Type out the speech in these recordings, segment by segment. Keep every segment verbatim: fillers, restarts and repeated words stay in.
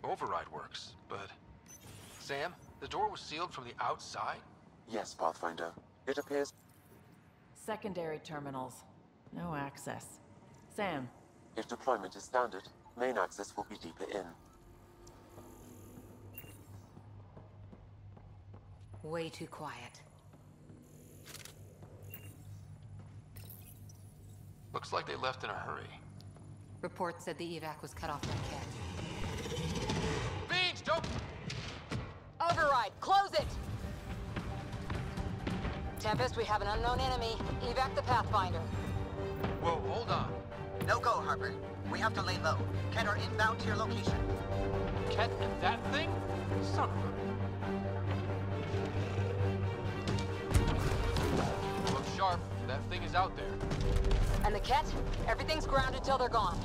override works, but... Sam, the door was sealed from the outside? Yes, Pathfinder. It appears... Secondary terminals. No access. Sam. If deployment is standard, main access will be deeper in. Way too quiet. Looks like they left in a hurry. Report said the evac was cut off by Ket. Beans, don't... Override, close it! Tempest, we have an unknown enemy. Evac the Pathfinder. Whoa, hold on. No go, Harper. We have to lay low. Ket are inbound to your location. Ket and that thing? Son of a... Look sharp. That thing is out there. And the Ket? Everything's grounded till they're gone.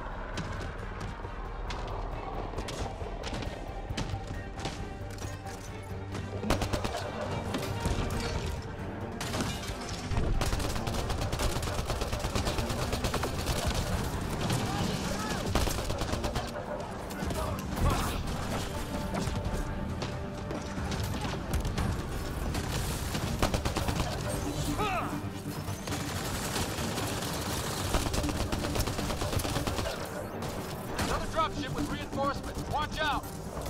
Dropship with reinforcements. Watch out!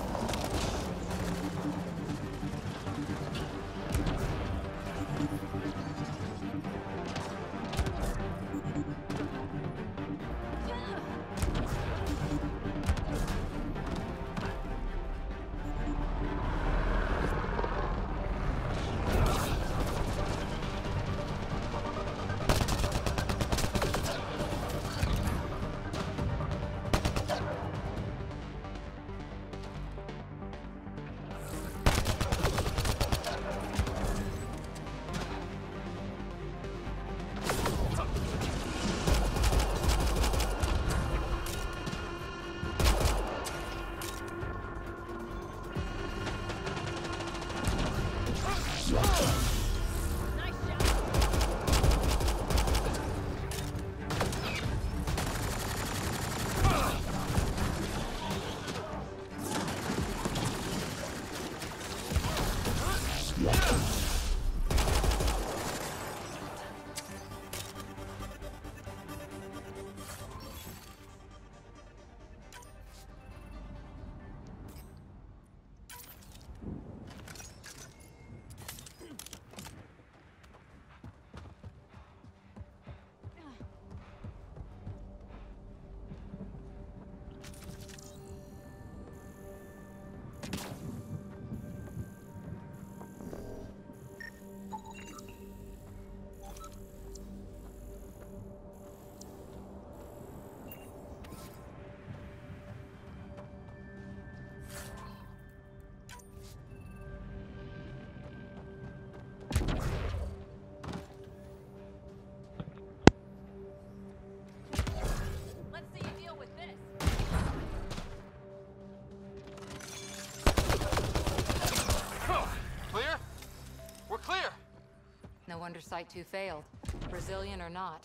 No wonder Site two failed. Brazilian or not.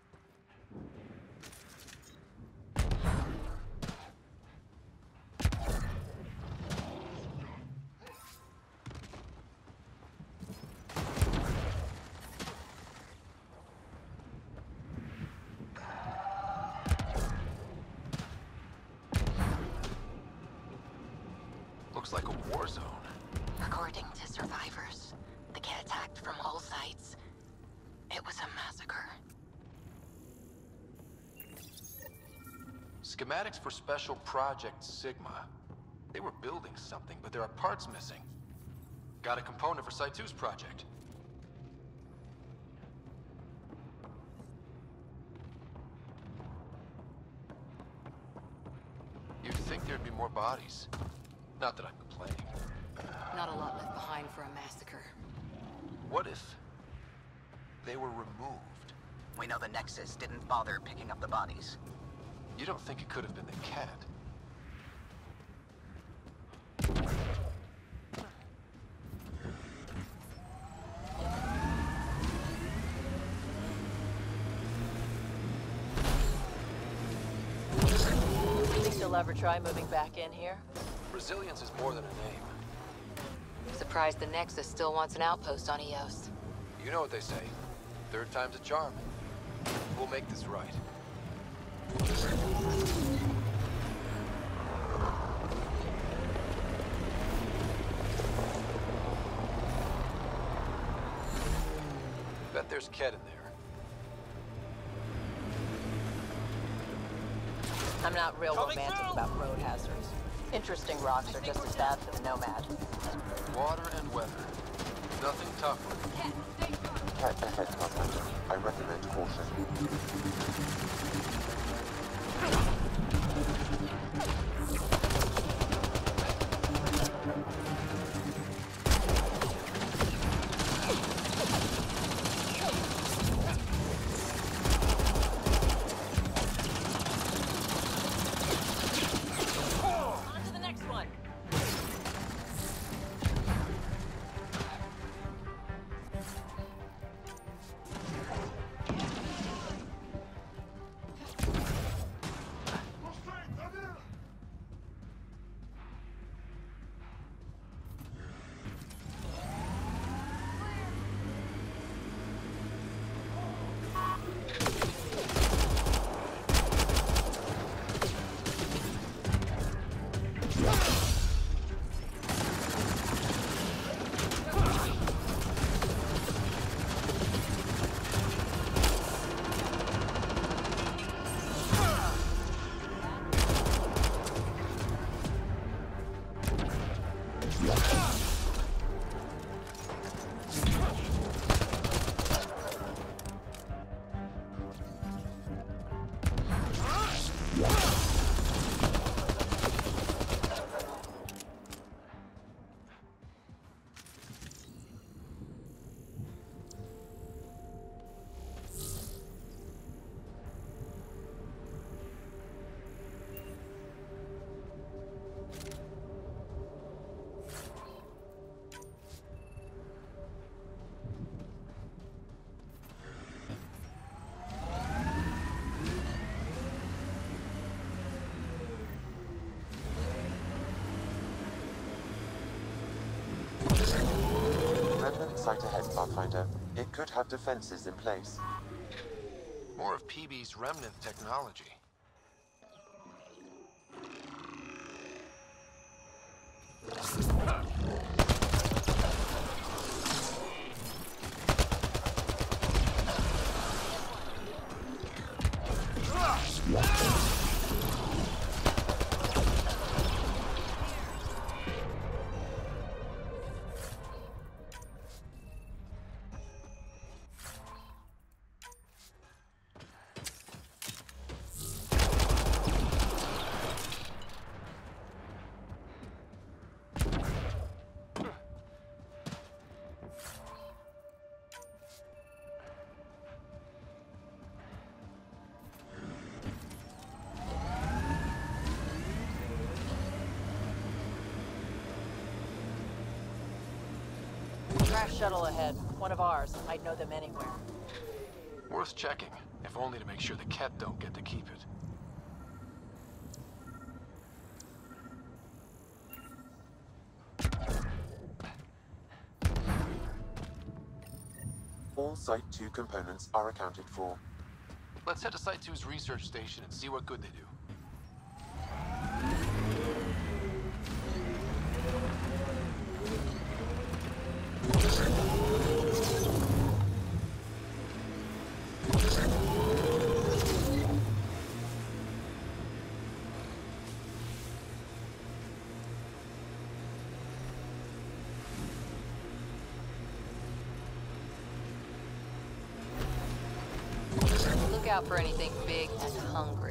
Looks like a war zone. According to survivors, the Ket attacked from all sides. It was a massacre. Schematics for Special Project Sigma. They were building something, but there are parts missing. Got a component for Site two's project. You'd think there'd be more bodies. Not that I'm complaining. Not a lot left behind for a massacre. What if they were removed? We know the Nexus didn't bother picking up the bodies. You don't think it could have been the cat? Still ever try moving back in here? Resilience is more than a name. Surprised the Nexus still wants an outpost on Eos. You know what they say. Third time's a charm. We'll make this right. Bet there's Ket in there. I'm not real romantic about road hazards. Interesting rocks are just as bad for the Nomad. Water and weather. Nothing tougher. Ket ahead, Pathfinder. I recommend caution. On to the next one. Remnant site ahead, Pathfinder. It could have defenses in place. More of P B's remnant technology. Crash shuttle ahead. One of ours. I'd know them anywhere. Worth checking, if only to make sure the Ket don't get to keep it. All Site two components are accounted for. Let's head to Site two's research station and see what good they do. Look out for anything big and hungry.